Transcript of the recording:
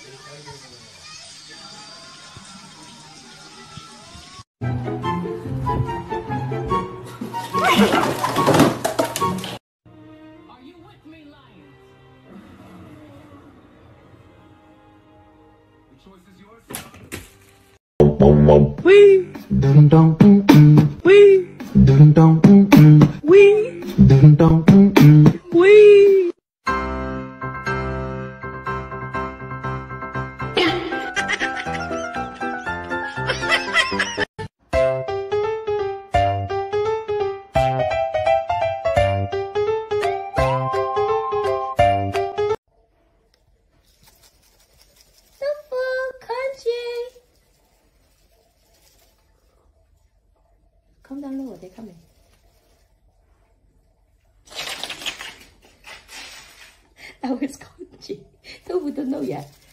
you with me, lions? The choice is yours, son. Wee. Dum dum wee. Dum dum wee. Dum dum wee. Come down lower, they're coming. That was crunchy. Tofu don't know yet.